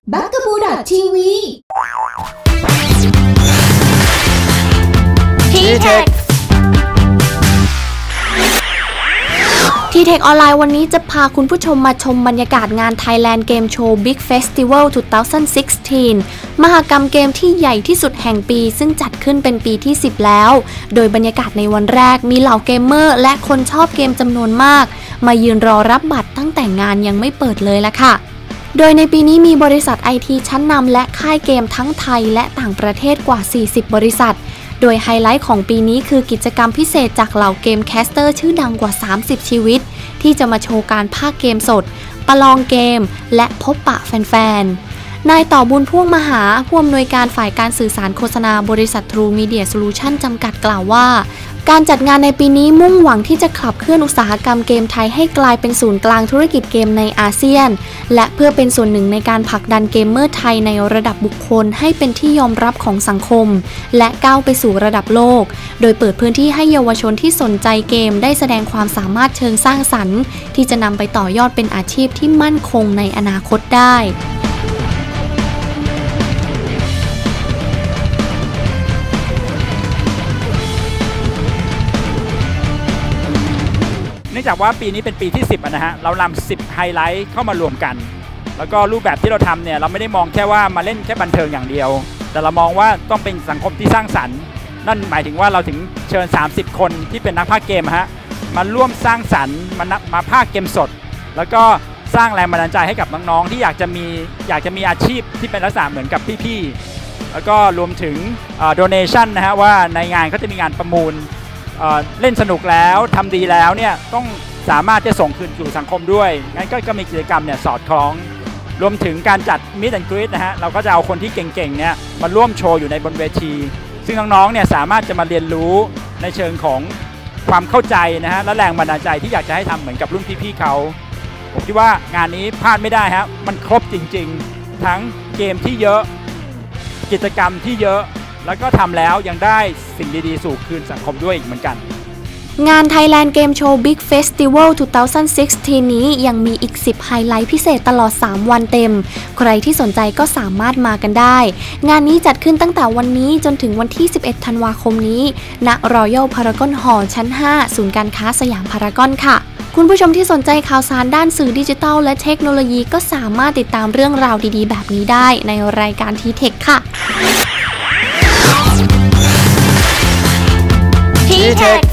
บักกะบูดทีวีทีเทคออนไลน์วันนี้จะพาคุณผู้ชมมาชมบรรยากาศงาน Thailand Game Show Big Festival 2016 มหกรรมเกมที่ใหญ่ที่สุดแห่งปีซึ่งจัดขึ้นเป็นปีที่ 10 แล้ว โดยบรรยากาศในวันแรกมีเหล่าเกมเมอร์และคนชอบเกมจำนวนมากมายืนรอรับบัตรตั้งแต่งานยังไม่เปิดเลยล่ะค่ะโดยในปีนี้มีบริษัท IT ชั้นนำและค่ายเกมทั้งไทยและต่างประเทศกว่า 40 บริษัทโดยไฮไลท์ของปีนี้คือกิจกรรมพิเศษจากเหล่าเกมแคสเตอร์ชื่อดังกว่า 30 ชีวิตที่จะมาโชว์การพากย์เกมสดประลองเกมและพบปะแฟนๆนายต่อบุญพ่วงมหาผู้อำนวยการฝ่ายการสื่อสารโฆษณาบริษัท True Media Solution จำกัดกล่าวว่าการจัดงานในปีนี้มุ่งหวังที่จะขับเคลื่อนอุตสาหกรรมเกมไทยให้กลายเป็นศูนย์กลางธุรกิจเกมในอาเซียนและเพื่อเป็นส่วนหนึ่งในการผลักดันเกมเมอร์ไทยในระดับบุคคลให้เป็นที่ยอมรับของสังคมและก้าวไปสู่ระดับโลกโดยเปิดพื้นที่ให้เยาวชนที่สนใจเกมได้แสดงความสามารถเชิงสร้างสรรค์ที่จะนำไปต่อยอดเป็นอาชีพที่มั่นคงในอนาคตได้เนื่องจากว่าปีนี้เป็นปีที่ 10นะฮะเรานำ10ไฮไลท์เข้ามารวมกันแล้วก็รูปแบบที่เราทำเนี่ยเราไม่ได้มองแค่ว่ามาเล่นแค่บันเทิงอย่างเดียวแต่เรามองว่าต้องเป็นสังคมที่สร้างสรรค์นั่นหมายถึงว่าเราถึงเชิญ30คนที่เป็นนักพากย์เกมฮะมาร่วมสร้างสรรค์มาพากย์เกมสดแล้วก็สร้างแรงบันดาลใจให้กับน้องๆที่อยากจะมีอาชีพที่เป็นลักษณะเหมือนกับพี่ๆแล้วก็รวมถึงdonation นะฮะว่าในงานเขาจะมีงานประมูลเล่นสนุกแล้วทำดีแล้วเนี่ยต้องสามารถจะส่งคืนสู่สังคมด้วยงั้นก็มีกิจกรรมเนี่ยสอดคล้องรวมถึงการจัด Meet and Greet นะฮะเราก็จะเอาคนที่เก่งๆเนี่ยมาร่วมโชว์อยู่ในบนเวทีซึ่งน้องๆเนี่ยสามารถจะมาเรียนรู้ในเชิงของความเข้าใจนะฮะและแรงบันดาลใจที่อยากจะให้ทำเหมือนกับรุ่นพี่ๆเขาผมคิดว่างานนี้พลาดไม่ได้ฮะมันครบจริงๆทั้งเกมที่เยอะกิจกรรมที่เยอะแล้วก็ทำแล้วยังได้สิ่งดีๆสู่คืนสังคมด้วยอีกเหมือนกันงาน Thailand Game Show Big Festival 2016 นี้ยังมีอีก10ไฮไลท์พิเศษตลอด3วันเต็มใครที่สนใจก็สามารถมากันได้งานนี้จัดขึ้นตั้งแต่วันนี้จนถึงวันที่11ธันวาคมนี้ณ Royal Paragon Hall ชั้น 5 ศูนย์การค้าสยามพารากอนค่ะคุณผู้ชมที่สนใจข่าวสารด้านสื่อดิจิทัลและเทคโนโลยีก็สามารถติดตามเรื่องราวดีๆแบบนี้ได้ในรายการทีเทคค่ะทีเทค